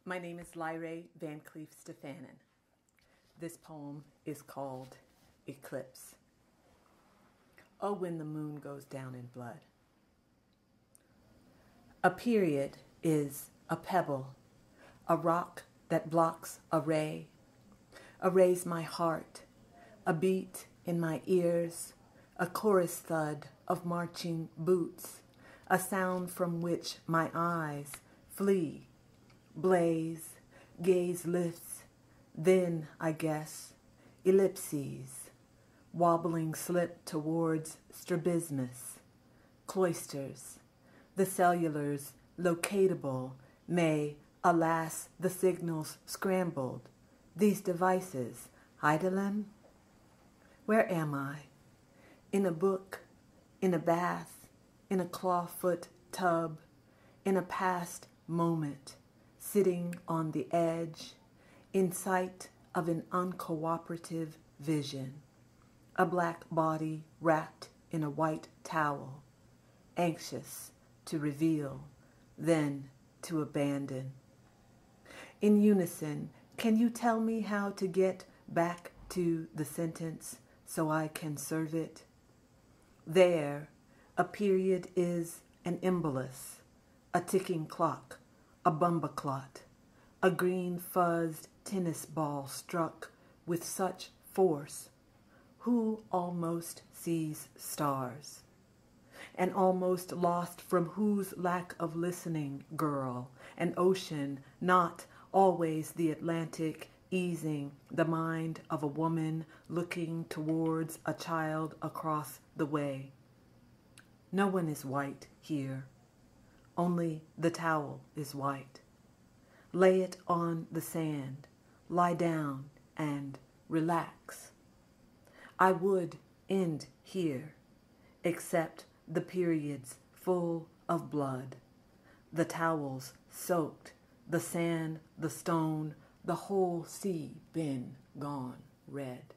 My name is Lyrae Van Cleef Stefanen. This poem is called Eclipse. Oh, when the moon goes down in blood. A period is a pebble, a rock that blocks a ray my heart, a beat in my ears, a chorus thud of marching boots, a sound from which my eyes flee, blaze, gaze lifts, then, I guess, ellipses, wobbling slip towards strabismus, cloisters, the cellulars locatable, may, alas, the signals scrambled, these devices, Heidelem? Where am I? In a book, in a bath, in a clawfoot tub, in a past moment, sitting on the edge, in sight of an uncooperative vision, a black body wrapped in a white towel, anxious to reveal, then to abandon. In unison, can you tell me how to get back to the sentence so I can serve it? There, a period is an embolus, a ticking clock, a bumbaclot, a green fuzzed tennis ball struck with such force. Who almost sees stars? An almost lost from whose lack of listening girl, an ocean, not always the Atlantic, easing the mind of a woman looking towards a child across the way. No one is white here. Only the towel is white. Lay it on the sand, lie down and relax. I would end here, except the periods full of blood, the towels soaked, the sand, the stone, the whole sea been gone red.